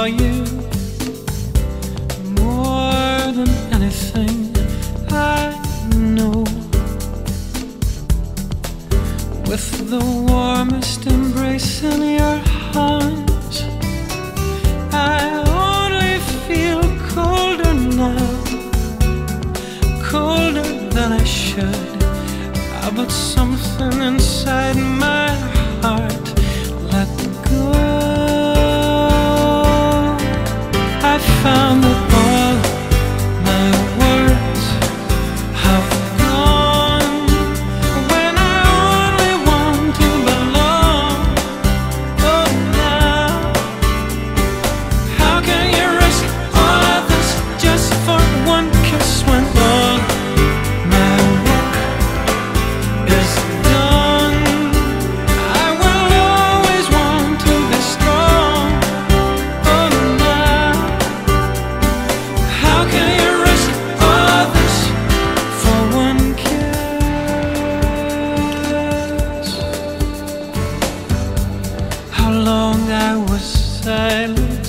you more than anything I know. With the warmest embrace in your arms, I only feel colder now, colder than I should. But something inside my heart let go. I found that all my words have gone when I only want to belong. Oh, now how can you risk all of this just for one kiss when all my work is done? I will always want to be strong. Oh, now how can you risk all this for one kiss? How long I was silent,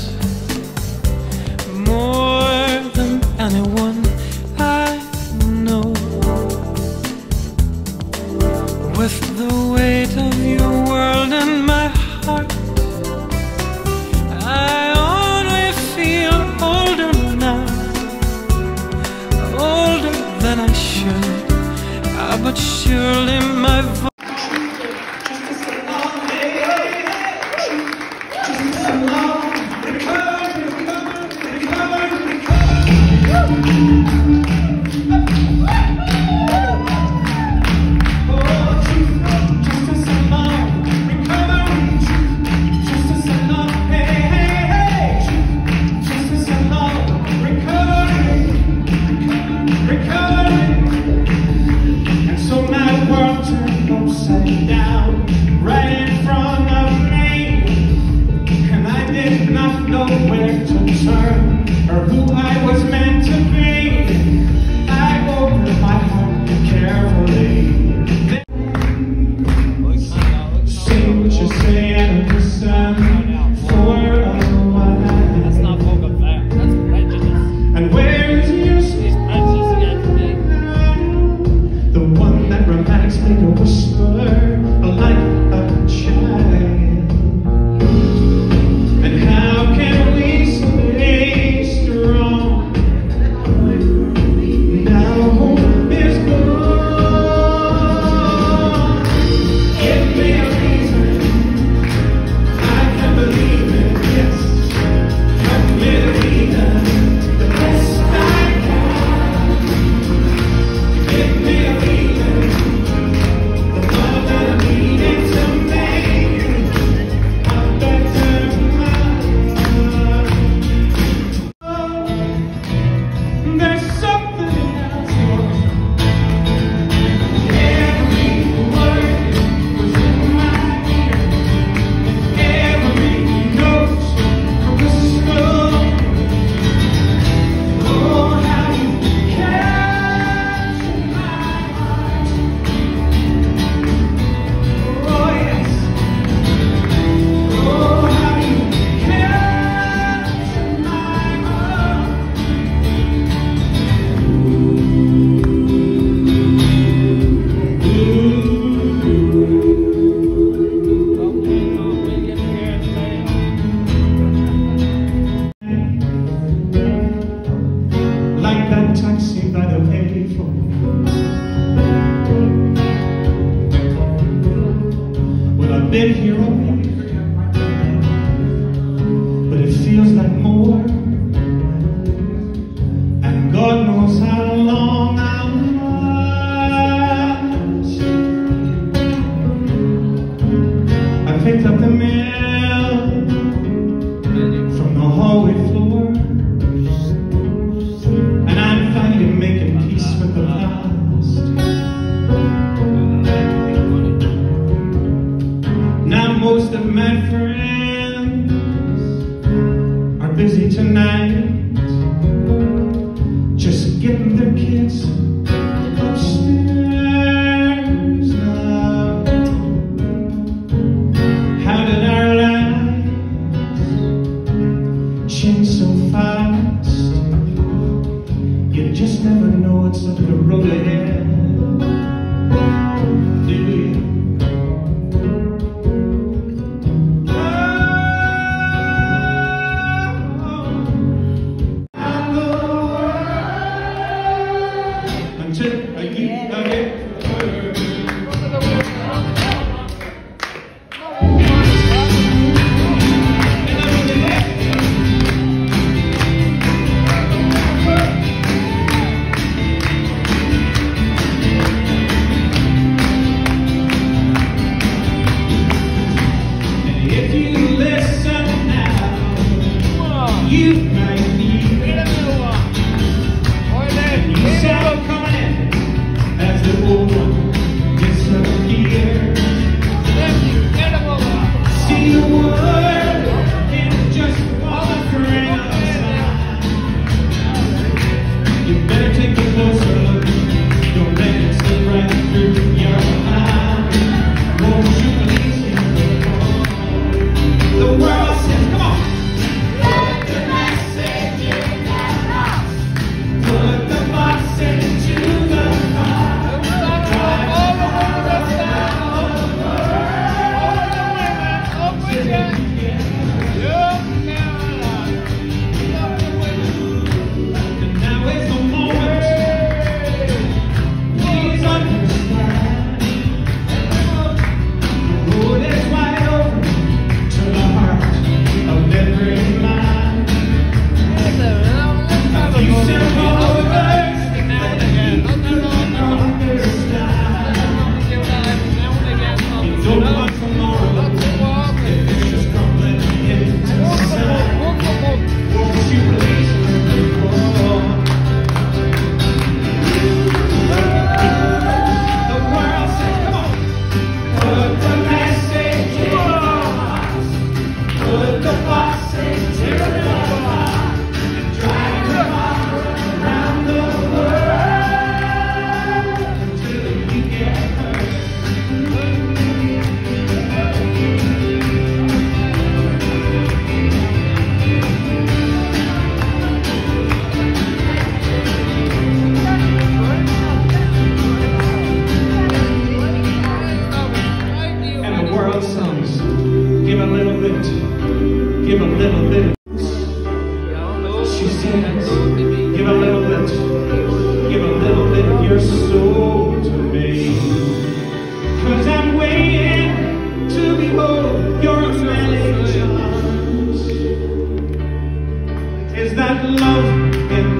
more than anyone I know. With the weight of your world in my heart, I only feel older now, older than I should. But surely my voice been here all week, but it feels like more, and God knows how long I'll last. I picked up the mail from the hallway floor, and I'm finally making peace with the past. Most of my friends are busy tonight, just getting their kids upstairs now. How did our lives change so fast. You just never know what's up the road ahead. Do you? Until I get you might need you saw coming in as the old one disappeared. See the world in just one grain of sand. You better take a closer look. Don't let it slip right through your mind. Won't you please hear the world says, come on. Give a little bit, give a little bit. She says, give a little bit of your soul to me. 'Cause I'm waiting to behold your unveiling charms. Is that love in